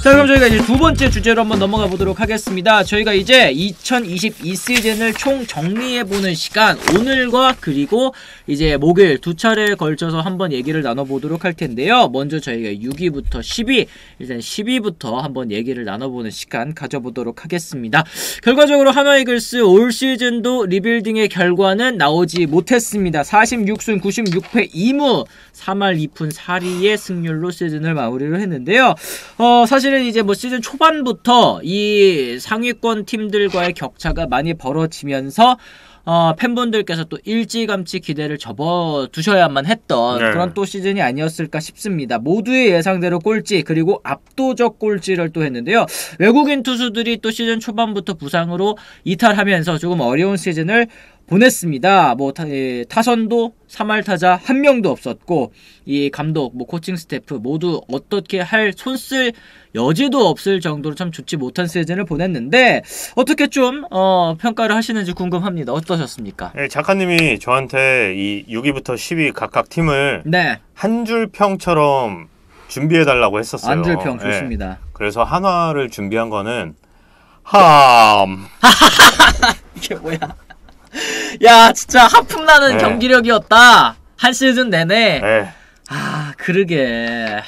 자, 그럼 저희가 이제 두 번째 주제로 한번 넘어가 보도록 하겠습니다. 저희가 이제 2022 시즌을 총 정리해보는 시간, 오늘과 그리고 이제 목요일 두 차례에 걸쳐서 한번 얘기를 나눠보도록 할 텐데요. 먼저 저희가 6위부터 10위, 일단 10위부터 한번 얘기를 나눠보는 시간 가져보도록 하겠습니다. 결과적으로 한화 이글스 올 시즌도 리빌딩의 결과는 나오지 못했습니다. 46승 96패 2무 3할 2푼 4리의 승률로 시즌을 마무리를 했는데요. 사실은 이제 뭐 시즌 초반부터 이 상위권 팀들과의 격차가 많이 벌어지면서 팬분들께서 또 일찌감치 기대를 접어두셔야만 했던 그런 또 시즌이 아니었을까 싶습니다. 모두의 예상대로 꼴찌, 그리고 압도적 꼴찌를 또 했는데요. 외국인 투수들이 또 시즌 초반부터 부상으로 이탈하면서 조금 어려운 시즌을 보냈습니다. 뭐 타선도 3할 타자 한 명도 없었고, 이 감독, 뭐 코칭 스태프 모두 어떻게 할 손쓸 여지도 없을 정도로 참 좋지 못한 시즌을 보냈는데, 어떻게 좀 평가를 하시는지 궁금합니다. 어떠셨습니까? 네, 작가님이 저한테 이 6위부터 10위 각각 팀을 한 줄 평처럼 준비해달라고 했었어요. 한 줄 평 좋습니다. 네. 그래서 한화를 준비한 거는 함. 이게 뭐야? 야, 진짜 하품나는 경기력이었다. 한 시즌 내내. 아, 그러게.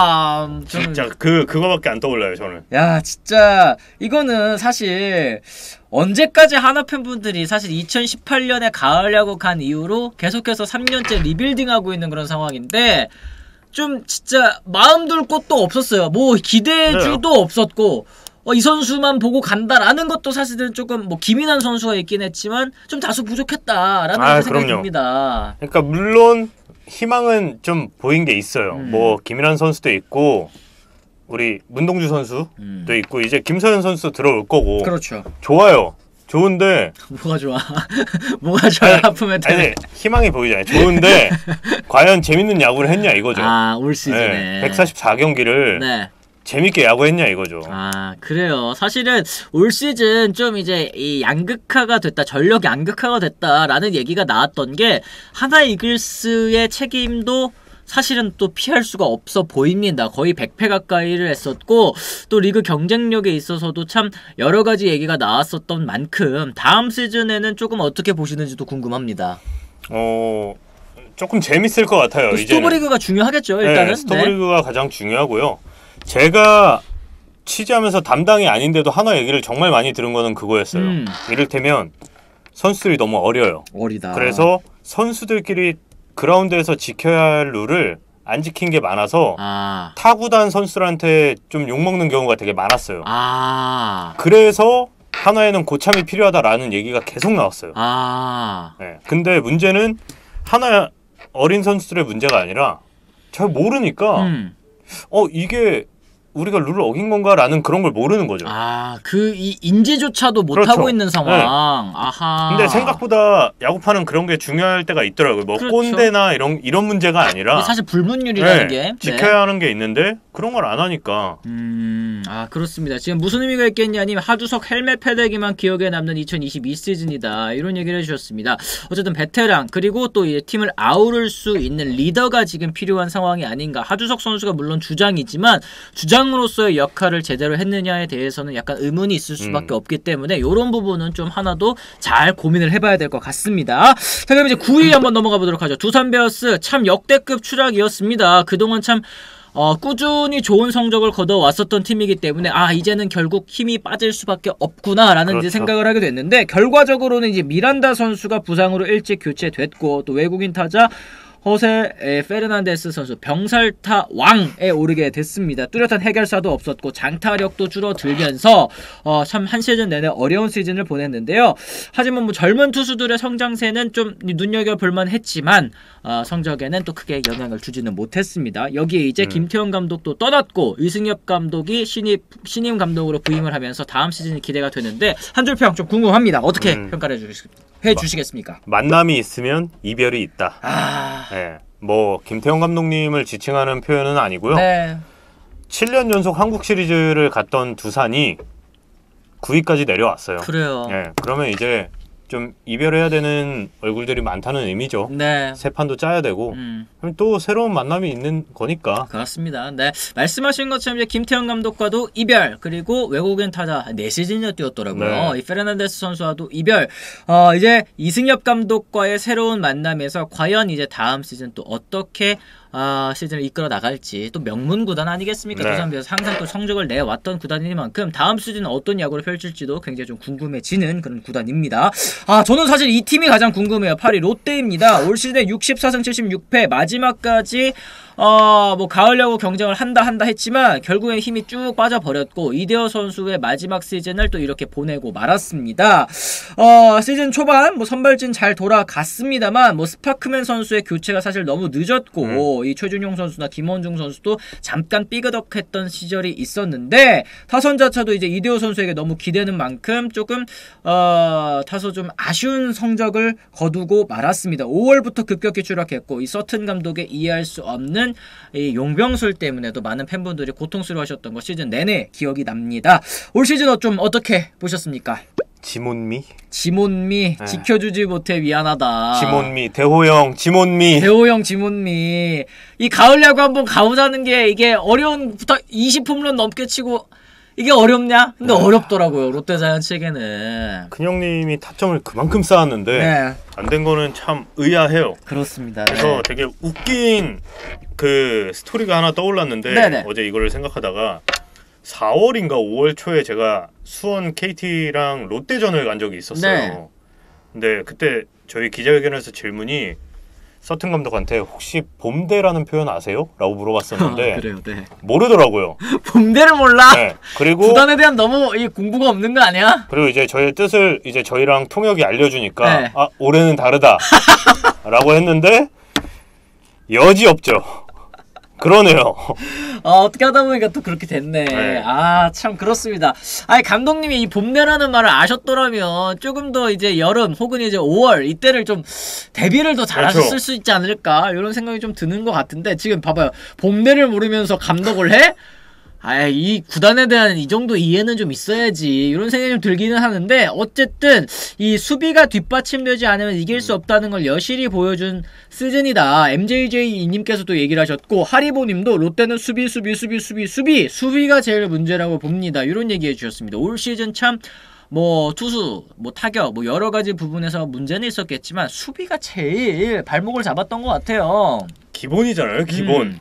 진짜 그거밖에 안 떠올라요, 저는. 야, 진짜 이거는 사실 언제까지 한화 팬분들이 사실 2018년에 가을 야구 간 이후로 계속해서 3년째 리빌딩하고 있는 그런 상황인데, 좀 진짜 마음 둘 곳도 없었어요. 뭐 기대주도 없었고, 이 선수만 보고 간다라는 것도 사실은 조금 뭐 기민한 선수가 있긴 했지만 좀 다소 부족했다라는 생각이 듭니다. 그러니까 물론 희망은 좀 보인 게 있어요. 뭐 김인환 선수도 있고 우리 문동주 선수도 있고 이제 김서현 선수도 들어올 거고. 그렇죠. 좋아요. 좋은데 뭐가 좋아? 뭐가 좋아요? 아프면 돼. 아니, 희망이 보이잖아요. 좋은데 과연 재밌는 야구를 했냐 이거죠. 아, 올 시즌에 144경기를 재밌게 야구했냐 이거죠. 아, 그래요. 사실은 올 시즌 좀 이제 이 양극화가 됐다, 전력 양극화가 됐다라는 얘기가 나왔던 게 한화 이글스의 책임도 사실은 또 피할 수가 없어 보입니다. 거의 100패 가까이를 했었고, 또 리그 경쟁력에 있어서도 참 여러 가지 얘기가 나왔었던 만큼 다음 시즌에는 조금 어떻게 보시는지도 궁금합니다. 조금 재밌을 것 같아요. 스토브리그가 중요하겠죠, 일단은. 네, 스토브리그가 가장 중요하고요. 제가 취재하면서 담당이 아닌데도 한화 얘기를 정말 많이 들은 거는 그거였어요. 이를테면 선수들이 너무 어려요. 어리다. 그래서 선수들끼리 그라운드에서 지켜야 할 룰을 안 지킨 게 많아서 타구단 선수들한테 좀 욕먹는 경우가 되게 많았어요. 그래서 한화에는 고참이 필요하다라는 얘기가 계속 나왔어요. 네. 근데 문제는 한화 어린 선수들의 문제가 아니라 잘 모르니까 이게 우리가 룰을 어긴 건가라는 그런 걸 모르는 거죠. 이 인지조차도 못하고 있는 상황. 네. 아하. 근데 생각보다 야구판은 그런 게 중요할 때가 있더라고요. 뭐 꼰대나 이런 문제가 아니라 사실 불문율이라는 게 지켜야 하는 게 있는데 그런 걸 안 하니까. 그렇습니다. 지금 무슨 의미가 있겠냐님, 하주석 헬멧 패대기만 기억에 남는 2022 시즌이다, 이런 얘기를 해주셨습니다. 어쨌든 베테랑, 그리고 또 이 팀을 아우를 수 있는 리더가 지금 필요한 상황이 아닌가. 하주석 선수가 물론 주장이지만 주장으로서의 역할을 제대로 했느냐에 대해서는 약간 의문이 있을 수밖에 없기 때문에 이런 부분은 좀 하나도 잘 고민을 해봐야 될 것 같습니다. 자, 그럼 이제 9위 한번 넘어가 보도록 하죠. 두산 베어스 참 역대급 추락이었습니다. 그동안 참 꾸준히 좋은 성적을 거둬왔었던 팀이기 때문에 이제는 결국 힘이 빠질 수밖에 없구나라는 이제 생각을 하게 됐는데, 결과적으로는 이제 미란다 선수가 부상으로 일찍 교체됐고, 또 외국인 타자 호세 페르난데스 선수 병살타 왕에 오르게 됐습니다. 뚜렷한 해결사도 없었고 장타력도 줄어들면서 참 한 시즌 내내 어려운 시즌을 보냈는데요. 하지만 뭐 젊은 투수들의 성장세는 좀 눈여겨볼만 했지만 성적에는 또 크게 영향을 주지는 못했습니다. 여기에 이제 김태형 감독도 떠났고 이승엽 감독이 신임 감독으로 부임을 하면서 다음 시즌이 기대가 되는데, 한 줄 평 좀 궁금합니다. 어떻게 평가를 해주시겠습니까? 만남이 있으면 이별이 있다. 네, 뭐 김태형 감독님을 지칭하는 표현은 아니고요. 7년 연속 한국 시리즈를 갔던 두산이 9위까지 내려왔어요. 그래요. 네, 그러면 이제 좀 이별해야 되는 얼굴들이 많다는 의미죠. 네. 새 판도 짜야 되고 그럼 또 새로운 만남이 있는 거니까. 그렇습니다. 네, 말씀하신 것처럼 이제 김태형 감독과도 이별, 그리고 외국인 타자 4시즌이나 뛰었더라고요. 네. 이 페르난데스 선수와도 이별. 이제 이승엽 감독과의 새로운 만남에서 과연 이제 다음 시즌 또 어떻게 시즌을 이끌어 나갈지, 또 명문 구단 아니겠습니까? 네. 두산베어스 항상 또 성적을 내왔던 구단이니만큼 다음 시즌 어떤 야구를 펼칠지도 굉장히 좀 궁금해지는 그런 구단입니다. 저는 사실 이 팀이 가장 궁금해요. 8위 롯데입니다. 올 시즌에 64승 76패 마지막까지 뭐 가을 야구 경쟁을 한다 했지만 결국엔 힘이 쭉 빠져버렸고 이대호 선수의 마지막 시즌을 또 이렇게 보내고 말았습니다. 시즌 초반 뭐 선발진 잘 돌아갔습니다만 뭐 스파크맨 선수의 교체가 사실 너무 늦었고 이 최준용 선수나 김원중 선수도 잠깐 삐그덕했던 시절이 있었는데 타선자차도 이제 이대호 선수에게 너무 기대는 만큼 조금 타서 좀 아쉬운 성적을 거두고 말았습니다. 5월부터 급격히 추락했고 이 서튼 감독의 이해할 수 없는 이 용병술 때문에도 많은 팬분들이 고통스러워하셨던 거 시즌 내내 기억이 납니다. 올 시즌 좀 어떻게 보셨습니까? 지몬미? 지몬미 네. 지켜주지 못해 미안하다. 지몬미 대호영 지몬미. 대호영 지몬미. 이 가을 야구 한번 가보자는 게 이게 어려운부터 20홈런 넘게 치고 이게 어렵냐? 근데 어렵더라고요. 롯데자이언츠에게는. 큰형님이 타점을 그만큼 쌓았는데 네. 안 된 거는 참 의아해요. 그렇습니다. 그래서 네. 되게 웃긴 그 스토리가 하나 떠올랐는데 네네. 어제 이거를 생각하다가 4월인가 5월 초에 제가 수원 KT랑 롯데전을 간 적이 있었어요. 네. 근데 그때 저희 기자회견에서 질문이 서튼 감독한테 혹시 봄대라는 표현 아세요? 라고 물어봤었는데 그래요, 네. 모르더라고요. 봄대를 몰라? 네. 그리고 구단에 대한 너무 이 공부가 없는 거 아니야? 그리고 이제 저의 뜻을 이제 저희랑 통역이 알려주니까 네. 올해는 다르다 라고 했는데 여지없죠. 그러네요. 어떻게 하다 보니까 또 그렇게 됐네. 네. 참 그렇습니다. 아니 감독님이 이 봄내라는 말을 아셨더라면 조금 더 이제 여름 혹은 이제 5월 이때를 좀 대비를 더 잘하셨을 그렇죠. 수 있지 않을까 이런 생각이 좀 드는 것 같은데 지금 봐봐요. 봄내를 모르면서 감독을 해? 이 구단에 대한 이 정도 이해는 좀 있어야지 이런 생각이 좀 들기는 하는데 어쨌든 이 수비가 뒷받침되지 않으면 이길 수 없다는 걸 여실히 보여준 시즌이다. MJJ님께서도 얘기를 하셨고 하리보님도 롯데는 수비가 제일 문제라고 봅니다. 이런 얘기해 주셨습니다. 올 시즌 참 뭐 투수, 뭐 타격, 뭐 여러 가지 부분에서 문제는 있었겠지만 수비가 제일 발목을 잡았던 것 같아요. 기본이잖아요. 기본.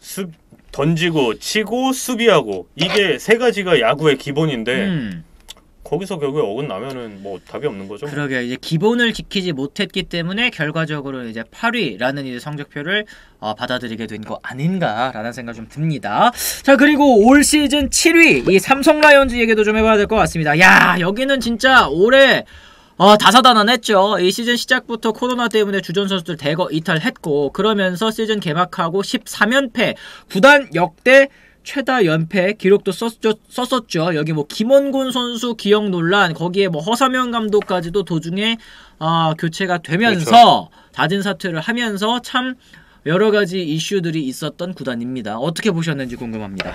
던지고 치고 수비하고 이게 세 가지가 야구의 기본인데 거기서 결국에 어긋나면은 뭐 답이 없는 거죠. 그러게 이제 기본을 지키지 못했기 때문에 결과적으로 이제 8위라는 이제 성적표를 받아들이게 된 거 아닌가라는 생각 좀 듭니다. 자 그리고 올 시즌 7위 이 삼성 라이온즈 얘기도 좀 해봐야 될 것 같습니다. 야 여기는 진짜 올해 다사다난했죠. 이 시즌 시작부터 코로나 때문에 주전 선수들 대거 이탈했고 그러면서 시즌 개막하고 13연패 구단 역대 최다 연패 기록도 썼었죠. 여기 뭐 김원곤 선수 기억 논란 거기에 뭐 허삼영 감독까지도 도중에 교체가 되면서 그렇죠. 자진 사퇴를 하면서 참 여러 가지 이슈들이 있었던 구단입니다. 어떻게 보셨는지 궁금합니다.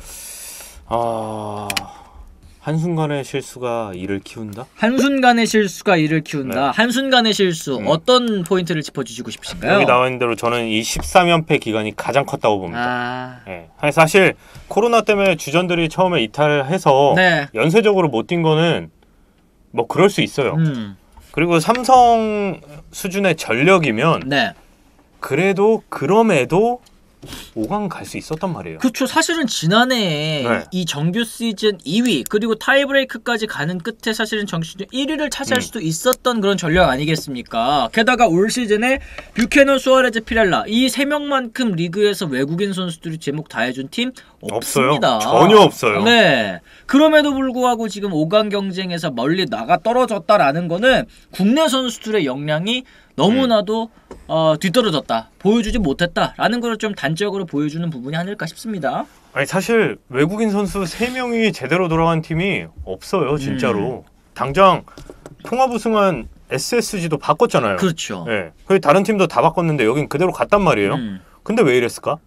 한순간의 실수가 이를 키운다? 한순간의 실수가 이를 키운다. 네. 한순간의 실수 어떤 포인트를 짚어주시고 싶으신가요? 여기 나와 있는 대로 저는 이 13연패 기간이 가장 컸다고 봅니다. 네. 사실 코로나 때문에 주전들이 처음에 이탈해서 네. 연쇄적으로 못 뛴 거는 뭐 그럴 수 있어요. 그리고 삼성 수준의 전력이면 네. 그럼에도 5강 갈 수 있었단 말이에요. 그렇죠. 사실은 지난해 네. 이 정규 시즌 2위 그리고 타이브레이크까지 가는 끝에 사실은 정규 시즌 1위를 차지할 수도 있었던 그런 전력 아니겠습니까? 게다가 올 시즌에 뷰캐넌, 수아레즈, 피렐라 이 3명만큼 리그에서 외국인 선수들이 제목 다 해준 팀 없습니다. 전혀 없어요. 네. 그럼에도 불구하고 지금 5강 경쟁에서 멀리 나가 떨어졌다라는 거는 국내 선수들의 역량이 너무나도 뒤떨어졌다. 보여주지 못했다라는 걸 좀 단적으로 보여주는 부분이 아닐까 싶습니다. 아니 사실 외국인 선수 3명이 제대로 돌아간 팀이 없어요. 진짜로. 당장 통합 우승한 SSG도 바꿨잖아요. 그렇죠. 네. 다른 팀도 다 바꿨는데 여긴 그대로 갔단 말이에요. 근데 왜 이랬을까?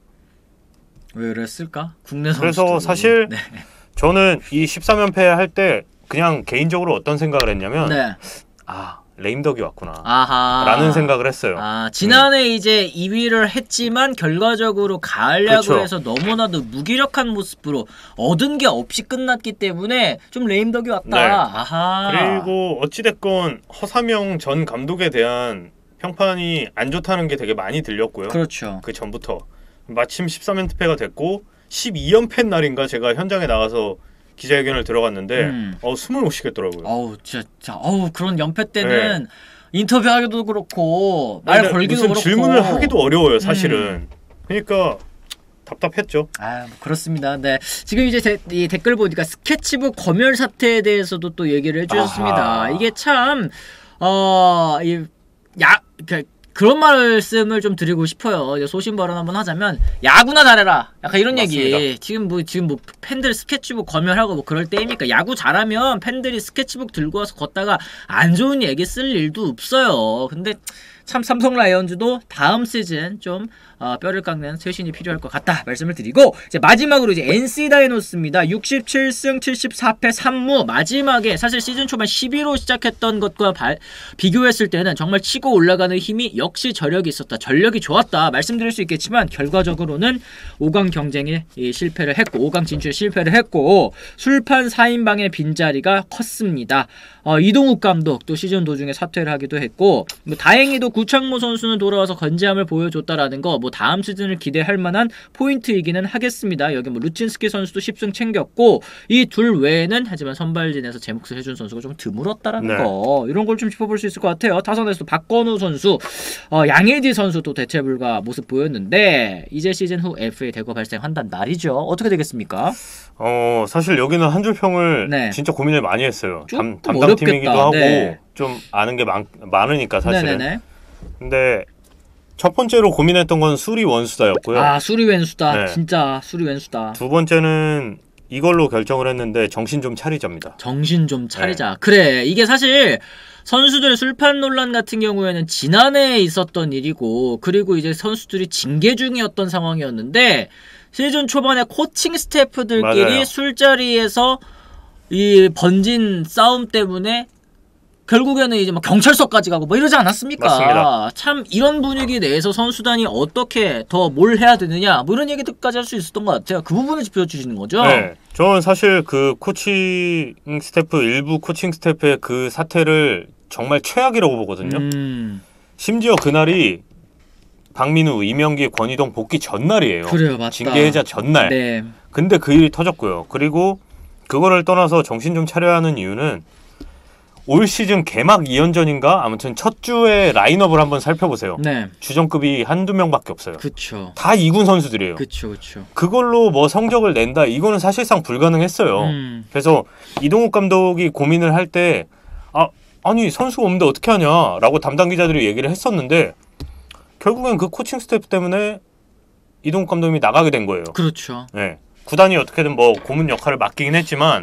국내 선수들. 그래서 사실 네. 저는 이 13연패 할 때 그냥 개인적으로 어떤 생각을 했냐면 레임덕이 왔구나. 아하. 라는 생각을 했어요. 지난해 이제 2위를 했지만 결과적으로 가을 야구에서 너무나도 무기력한 모습으로 얻은 게 없이 끝났기 때문에 좀 레임덕이 왔다. 네. 아하. 그리고 어찌됐건 허삼영 전 감독에 대한 평판이 안 좋다는 게 되게 많이 들렸고요. 그렇죠. 그 전부터 마침 13연패가 됐고 12연패 날인가 제가 현장에 나가서 기자회견을 들어갔는데 숨을 못 쉬겠더라고요. 진짜 그런 연패 때는 인터뷰하기도 그렇고 말 걸기도 무슨 그렇고 질문을 하기도 어려워요, 사실은. 그러니까 답답했죠. 그렇습니다. 네, 지금 이제 이 댓글 보니까 스케치북 검열 사태에 대해서도 또 얘기를 해주셨습니다. 이게 참 그런 말씀을 좀 드리고 싶어요. 이제 소신 발언 한번 하자면 야구나 잘해라. 약간 이런 맞습니다. 얘기. 지금 뭐 팬들 스케치북 검열하고 뭐 그럴 때입니까? 야구 잘하면 팬들이 스케치북 들고 와서 걷다가 안 좋은 얘기 쓸 일도 없어요. 근데 참 삼성 라이온즈도 다음 시즌 좀 뼈를 깎는 쇄신이 필요할 것 같다 말씀을 드리고, 이제 마지막으로 이제 NC 다이노스입니다. 67승 74패 3무. 마지막에 사실 시즌 초반 11호 시작했던 것과 비교했을 때는 정말 치고 올라가는 힘이 역시 저력이 있었다, 전력이 좋았다 말씀드릴 수 있겠지만 결과적으로는 5강 경쟁에 실패를 했고 5강 진출에 실패를 했고 술판 4인방의 빈자리가 컸습니다. 이동욱 감독 또 시즌 도중에 사퇴를 하기도 했고, 뭐 다행히도 구창모 선수는 돌아와서 건재함을 보여줬다라는 거, 뭐 다음 시즌을 기대할 만한 포인트이기는 하겠습니다. 여기 뭐 루친스키 선수도 10승 챙겼고 이 둘 외에는 하지만 선발진에서 제 몫을 해준 선수가 좀 드물었다라는 거, 이런 걸 좀 짚어볼 수 있을 것 같아요. 타선에서도 박건우 선수, 양의지 선수도 대체 불가 모습 보였는데 이제 시즌 후 FA 대거 발생한다는 날이죠. 어떻게 되겠습니까? 사실 여기는 한 줄 평을 진짜 고민을 많이 했어요. 담당팀이기도 하고 좀 아는 게 많으니까 사실은. 네네네. 근데 첫 번째로 고민했던 건 수리 원수다였고요. 수리 왼수다. 진짜 수리 왼수다. 두 번째는 이걸로 결정을 했는데 정신 좀 차리자입니다. 정신 좀 차리자. 그래, 이게 사실 선수들의 술판 논란 같은 경우에는 지난해에 있었던 일이고, 그리고 이제 선수들이 징계 중이었던 상황이었는데 시즌 초반에 코칭 스태프들끼리 술자리에서 이 번진 싸움 때문에 결국에는 이제 막 경찰서까지 가고 뭐 이러지 않았습니까? 맞습니다. 참 이런 분위기 내에서 선수단이 어떻게 더 뭘 해야 되느냐 뭐 이런 얘기들까지 할 수 있었던 것 같아요. 그 부분을 짚어주시는 거죠? 네, 저는 사실 그 코칭 스태프, 일부 코칭 스태프의 그 사태를 정말 최악이라고 보거든요. 심지어 그날이 박민우, 이명기, 권희동 복귀 전날이에요. 그래요, 맞다. 징계 해자 전날. 네. 근데 그 일이 터졌고요. 그리고 그거를 떠나서 정신 좀 차려야 하는 이유는 올 시즌 개막 2연전인가? 아무튼 첫 주에 라인업을 한번 살펴보세요. 주전급이 한두 명밖에 없어요. 그쵸. 다 2군 선수들이에요. 그쵸. 그걸로 뭐 성적을 낸다, 이거는 사실상 불가능했어요. 그래서 이동욱 감독이 고민을 할 때 아니 선수가 없는데 어떻게 하냐라고 담당 기자들이 얘기를 했었는데 결국엔 그 코칭 스태프 때문에 이동욱 감독이 나가게 된 거예요. 그렇죠. 네. 구단이 어떻게든 뭐 고문 역할을 맡기긴 했지만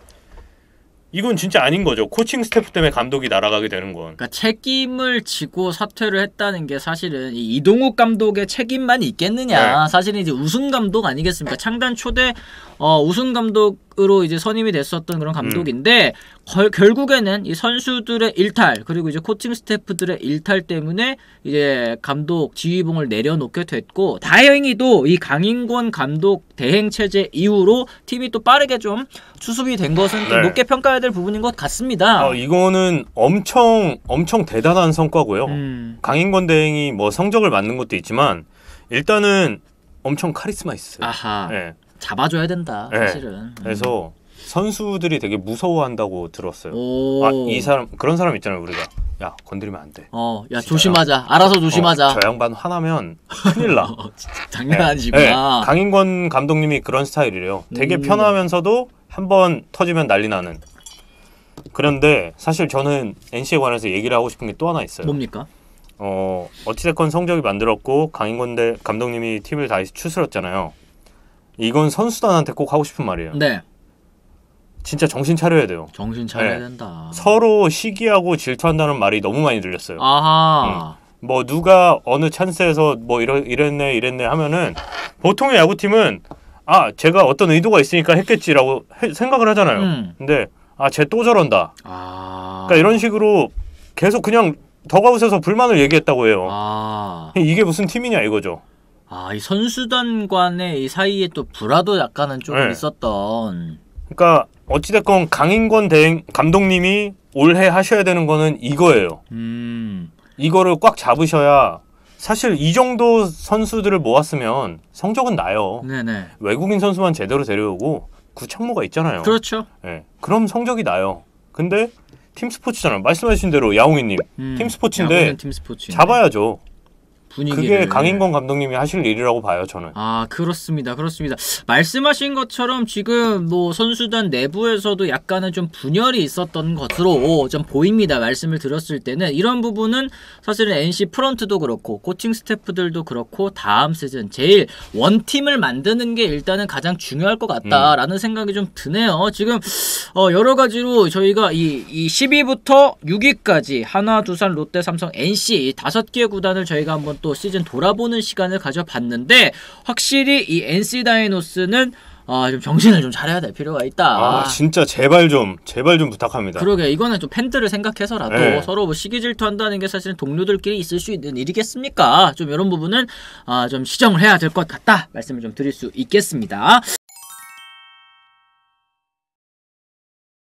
이건 진짜 아닌 거죠. 코칭 스태프 때문에 감독이 날아가게 되는 건. 그러니까 책임을 지고 사퇴를 했다는 게 사실은 이동욱 감독의 책임만 있겠느냐. 사실은 이제 우승 감독 아니겠습니까? 창단 초대 우승 감독으로 이제 선임이 됐었던 그런 감독인데 결국에는 이 선수들의 일탈, 그리고 이제 코칭 스태프들의 일탈 때문에 이제 감독 지휘봉을 내려놓게 됐고, 다행히도 이 강인권 감독 대행 체제 이후로 팀이 또 빠르게 좀 수습이 된 것은 좀 높게 평가해야 될 부분인 것 같습니다. 이거는 엄청 대단한 성과고요. 강인권 대행이 뭐 성적을 맡는 것도 있지만 일단은 엄청 카리스마 있어요. 잡아줘야 된다, 사실은. 그래서 선수들이 되게 무서워한다고 들었어요. 이 사람, 그런 사람 있잖아요, 우리가. 야, 건드리면 안 돼. 야, 조심하자. 알아서 조심하자. 저 양반 화나면 큰일 나. 장난 아니시구나. 강인권 감독님이 그런 스타일이래요. 되게 편하면서도 한번 터지면 난리 나는. 그런데 사실 저는 NC에 관해서 얘기를 하고 싶은 게 또 하나 있어요. 뭡니까? 어찌됐건 성적이 만들었고 강인권 감독님이 팀을 다시 추스렸잖아요. 이건 선수단한테 꼭 하고 싶은 말이에요. 네. 진짜 정신 차려야 돼요. 정신 차려야 된다. 서로 시기하고 질투한다는 말이 너무 많이 들렸어요. 뭐 누가 어느 찬스에서 뭐 이랬네 하면은 보통의 야구팀은 제가 어떤 의도가 있으니까 했겠지라고 생각을 하잖아요. 근데 쟤 또 저런다. 그러니까 이런 식으로 계속 그냥 덕아웃에서 불만을 얘기했다고 해요. 이게 무슨 팀이냐 이거죠. 이 선수단 간의 이 사이에 또 불화도 약간은 좀 있었던. 그러니까 어찌됐건 강인권 감독님이 올해 하셔야 되는 거는 이거예요. 이거를 꽉 잡으셔야 사실 이 정도 선수들을 모았으면 성적은 나요. 네네. 외국인 선수만 제대로 데려오고 구창모가 있잖아요. 그렇죠. 네. 그럼 성적이 나요. 근데 팀 스포츠잖아요. 말씀하신 대로 야옹이님 팀 스포츠인데 잡아야죠. 분위기를. 그게 강인권 감독님이 하실 일이라고 봐요, 저는. 그렇습니다. 그렇습니다. 말씀하신 것처럼 지금 뭐 선수단 내부에서도 약간은 좀 분열이 있었던 것으로 좀 보입니다. 말씀을 들었을 때는 이런 부분은 사실은 NC 프런트도 그렇고 코칭 스태프들도 그렇고 다음 시즌 제일 원팀을 만드는 게 일단은 가장 중요할 것 같다라는 생각이 좀 드네요. 지금 여러 가지로 저희가 이 10위부터 6위까지 하나, 두산, 롯데, 삼성, NC 5개 구단을 저희가 한번 또 시즌 돌아보는 시간을 가져봤는데 확실히 이 NC 다이노스는 좀 정신을 좀 차려야 될 필요가 있다. 진짜 제발 좀 부탁합니다. 그러게 이거는 좀 팬들을 생각해서라도 서로 뭐 시기 질투한다는 게 사실은 동료들끼리 있을 수 있는 일이겠습니까? 좀 이런 부분은 좀 시정을 해야 될 것 같다 말씀을 좀 드릴 수 있겠습니다.